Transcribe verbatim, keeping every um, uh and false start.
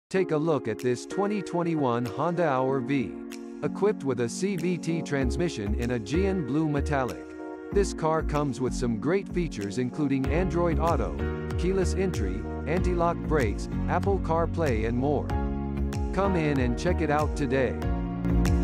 Take a look at this twenty twenty-one Honda Hour V. Equipped with a C V T transmission in Aegean blue metallic. This car comes with some great features including Android Auto, keyless entry, anti-lock brakes, Apple CarPlay and more. Come in and check it out today.